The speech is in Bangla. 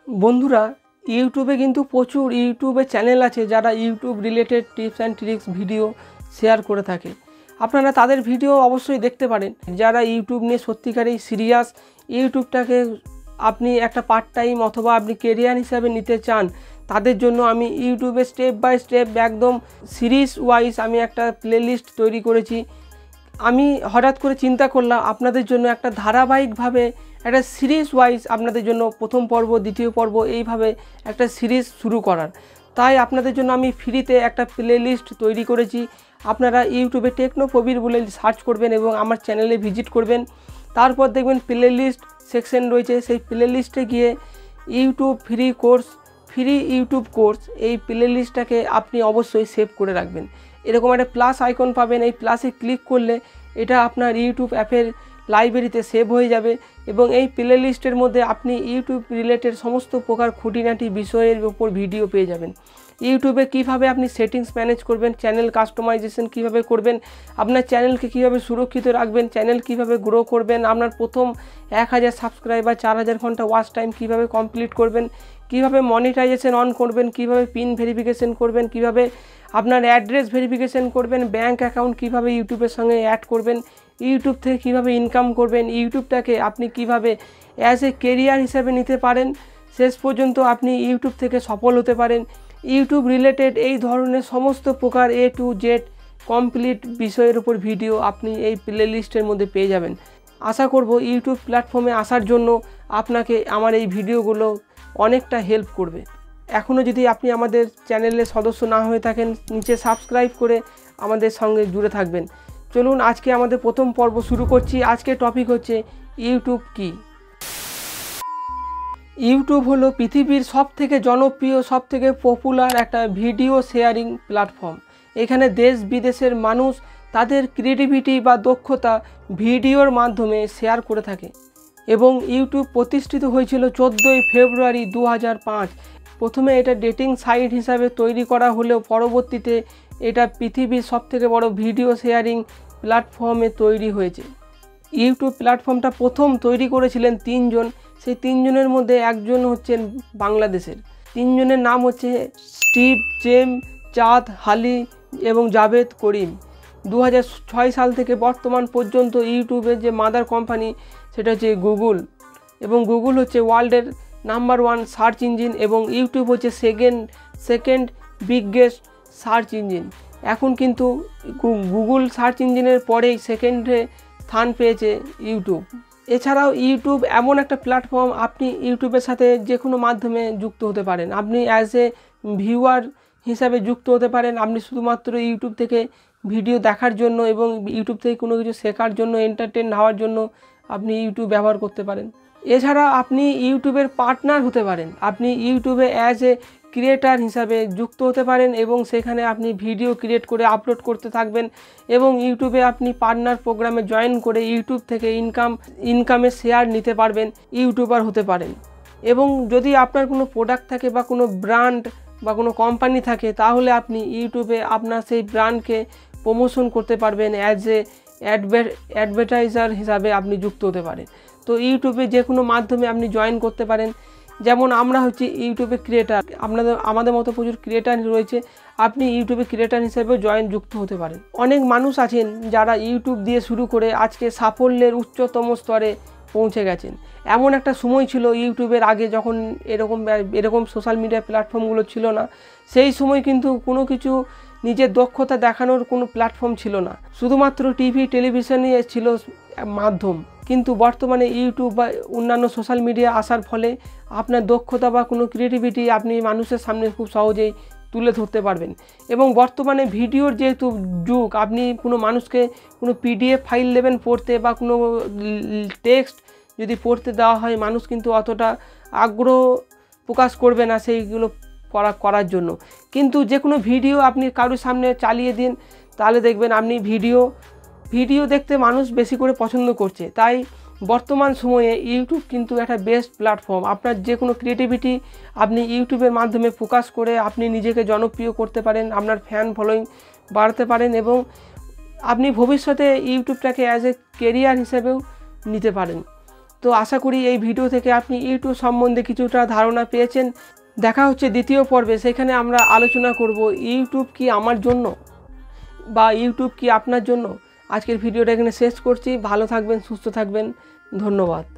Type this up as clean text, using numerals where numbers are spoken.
বন্ধুরা, ইউটিউবে কিন্তু প্রচুর ইউটিউবে চ্যানেল আছে যারা YouTube related tips and tricks video share করে থাকে। আপনারা তাদের ভিডিও অবশ্যই দেখতে পারেন। যারা ইউটিউব নিয়ে সত্যিকারই সিরিয়াস, ইউটিউবটাকে আপনি একটা পার্ট টাইম অথবা আপনি কেরিয়ার হিসাবে নিতে চান, তাদের জন্য আমি ইউটিউবে স্টেপ বাই স্টেপ একদম সিরিজ ওয়াইজ আমি একটা প্লেলিস্ট তৈরি করেছি। আমি হঠাৎ করে চিন্তা করলাম আপনাদের জন্য একটা ধারাবাহিকভাবে একটা সিরিজ ওয়াইজ আপনাদের জন্য প্রথম পর্ব, দ্বিতীয় পর্ব এইভাবে একটা সিরিজ শুরু করার। তাই আপনাদের জন্য আমি ফ্রিতে একটা প্লেলিস্ট তৈরি করেছি। আপনারা ইউটিউবে টেকনোফবির বলে সার্চ করবেন এবং আমার চ্যানেলে ভিজিট করবেন। তারপর দেখবেন প্লেলিস্ট সেকশন রয়েছে, সেই প্লেলিস্টে গিয়ে ইউটিউব ফ্রি ইউটিউব কোর্স এই প্লেলিস্টটাকে আপনি অবশ্যই সেভ করে রাখবেন। এরকম একটা প্লাস আইকন পাবেন, এই প্লাসে ক্লিক করলে এটা আপনার ইউটিউব অ্যাপের লাইব্রেরিতে সেভ হয়ে যাবে এবং এই প্লেলিস্টের মধ্যে আপনি ইউটিউব রিলেটেড সমস্ত প্রকার খুঁটিনাটি বিষয়ের উপর ভিডিও পেয়ে যাবেন। ইউটিউবে কিভাবে আপনি সেটিংস ম্যানেজ করবেন, চ্যানেল কাস্টমাইজেশন কিভাবে করবেন, আপনার চ্যানেলকে কিভাবে সুরক্ষিত রাখবেন, চ্যানেল কিভাবে গ্রো করবেন, আপনার প্রথম 1000 সাবস্ক্রাইবার 4000 ঘন্টা ওয়াচ টাইম কিভাবে কমপ্লিট করবেন, কিভাবে মনিটাইজেশন অন করবেন, কিভাবে পিন ভেরিফিকেশন করবেন, কিভাবে আপনার অ্যাড্রেস ভেরিফিকেশন করবেন, ব্যাঙ্ক অ্যাকাউন্ট কিভাবে ইউটিউবের সঙ্গে অ্যাড করবেন, ইউটিউব থেকে কিভাবে ইনকাম করবেন, ইউটিউবটাকে আপনি কিভাবে অ্যাজ এ কেরিয়ার হিসেবে নিতে পারেন, শেষ পর্যন্ত আপনি ইউটিউব থেকে সফল হতে পারেন। ইউটিউব রিলেটেড এই ধরনের সমস্ত প্রকার A to Z কমপ্লিট বিষয়ের উপর ভিডিও আপনি এই প্লেলিস্টের মধ্যে পেয়ে যাবেন। আশা করব ইউটিউব প্ল্যাটফর্মে আসার জন্য আপনাকে আমার এই ভিডিওগুলো অনেকটা হেল্প করবে। এখনও যদি আপনি আমাদের চ্যানেলের সদস্য না হয়ে থাকেন, নিচে সাবস্ক্রাইব করে আমাদের সঙ্গে জুড়ে থাকবেন। চলুন আজকে আমাদের প্রথম পর্ব শুরু করছি। আজকের টপিক হচ্ছে ইউটিউব কি। ইউটিউব হলো পৃথিবীর সবথেকে জনপ্রিয়, সবথেকে পপুলার একটা ভিডিও শেয়ারিং প্ল্যাটফর্ম। এখানে দেশ বিদেশের মানুষ তাদের ক্রিয়েটিভিটি বা দক্ষতা ভিডিওর মাধ্যমে শেয়ার করে থাকে এবং ইউটিউব প্রতিষ্ঠিত হয়েছিল 14ই ফেব্রুয়ারি 2005। প্রথমে এটা ডেটিং সাইট হিসাবে তৈরি করা হলেও পরবর্তীতে এটা পৃথিবীর সবথেকে বড় ভিডিও শেয়ারিং প্ল্যাটফর্মে তৈরি হয়েছে। ইউটিউব প্ল্যাটফর্মটা প্রথম তৈরি করেছিলেন 3 জন। সেই 3 জনের মধ্যে একজন হচ্ছেন বাংলাদেশের। 3 জনের নাম হচ্ছে স্টিভ জেম, চাঁদ হালি এবং জাভেদ করিম। 2006 সাল থেকে বর্তমান পর্যন্ত ইউটিউবের যে মাদার কোম্পানি সেটা হচ্ছে গুগল, এবং গুগল হচ্ছে ওয়ার্ল্ডের নাম্বার 1 সার্চ ইঞ্জিন এবং ইউটিউব হচ্ছে সেকেন্ড বিগেস্ট সার্চ ইঞ্জিন। এখন কিন্তু গুগল সার্চ ইঞ্জিনের পরেই সেকেন্ডে স্থান পেয়েছে ইউটিউব। এছাড়াও ইউটিউব এমন একটা প্ল্যাটফর্ম, আপনি ইউটিউবের সাথে যে কোনো মাধ্যমে যুক্ত হতে পারেন। আপনি অ্যাজ এ ভিউয়ার হিসাবে যুক্ত হতে পারেন। আপনি শুধুমাত্র ইউটিউব থেকে ভিডিও দেখার জন্য এবং ইউটিউব থেকে কোনো কিছু শেখার জন্য, এন্টারটেন হওয়ার জন্য আপনি ইউটিউব ব্যবহার করতে পারেন। এছাড়া আপনি ইউটিউবের পার্টনার হতে পারেন। আপনি ইউটিউবে অ্যাজ এ ক্রিয়েটার হিসাবে যুক্ত হতে পারেন এবং সেখানে আপনি ভিডিও ক্রিয়েট করে আপলোড করতে থাকবেন এবং ইউটিউবে আপনি পার্টনার প্রোগ্রামে জয়েন করে ইউটিউব থেকে ইনকামের শেয়ার নিতে পারবেন, ইউটিউবার হতে পারেন। এবং যদি আপনার কোনো প্রোডাক্ট থাকে বা কোনো ব্র্যান্ড বা কোনো কোম্পানি থাকে, তাহলে আপনি ইউটিউবে আপনার সেই ব্র্যান্ডকে প্রমোশন করতে পারবেন, অ্যাজ এ অ্যাডভার্টাইজার হিসাবে আপনি যুক্ত হতে পারেন। তো ইউটিউবে যে কোনো মাধ্যমে আপনি জয়েন করতে পারেন। যেমন আমরা হচ্ছে ইউটিউবে ক্রিয়েটার, আমাদের মতো প্রচুর ক্রিয়েটার রয়েছে, আপনি ইউটিউবে ক্রিয়েটার হিসেবেও যুক্ত হতে পারেন। অনেক মানুষ আছেন যারা ইউটিউব দিয়ে শুরু করে আজকে সাফল্যের উচ্চতম স্তরে পৌঁছে গেছেন। এমন একটা সময় ছিল ইউটিউবের আগে, যখন এরকম সোশ্যাল মিডিয়া প্ল্যাটফর্মগুলো ছিল না। সেই সময় কিন্তু কোনো কিছু নিজের দক্ষতা দেখানোর কোনো প্ল্যাটফর্ম ছিল না, শুধুমাত্র টিভি টেলিভিশনই ছিল মাধ্যম। কিন্তু বর্তমানে ইউটিউব বা অন্যান্য সোশ্যাল মিডিয়া আসার ফলে আপনার দক্ষতা বা কোনো ক্রিয়েটিভিটি আপনি মানুষের সামনে খুব সহজেই তুলে ধরতে পারবেন। এবং বর্তমানে ভিডিওর যেহেতু যুগ, আপনি কোনো মানুষকে কোনো PDF ফাইল দেবেন পড়তে বা কোনো টেক্সট যদি পড়তে দেওয়া হয়, মানুষ কিন্তু অতটা আগ্রহ প্রকাশ করবে না সেইগুলো করার জন্য। কিন্তু যে কোনো ভিডিও আপনি কারোর সামনে চালিয়ে দিন, তাহলে দেখবেন আপনি ভিডিও দেখতে মানুষ বেশি করে পছন্দ করছে। তাই বর্তমান সময়ে ইউটিউব কিন্তু একটা বেস্ট প্ল্যাটফর্ম। আপনার যে কোনো ক্রিয়েটিভিটি আপনি ইউটিউবের মাধ্যমে প্রকাশ করে আপনি নিজেকে জনপ্রিয় করতে পারেন, আপনার ফ্যান ফলোয়িং বাড়াতে পারেন এবং আপনি ভবিষ্যতে ইউটিউবটাকে অ্যাজ এ কেরিয়ার হিসেবেও নিতে পারেন। তো আশা করি এই ভিডিও থেকে আপনি ইউটিউব সম্বন্ধে কিছুটা ধারণা পেয়েছেন। দেখা হচ্ছে দ্বিতীয় পর্বে, সেখানে আমরা আলোচনা করব ইউটিউব কি আমার জন্য বা ইউটিউব কি আপনার জন্য। আজকের ভিডিওটা এখানে শেষ করছি। ভালো থাকবেন, সুস্থ থাকবেন, ধন্যবাদ।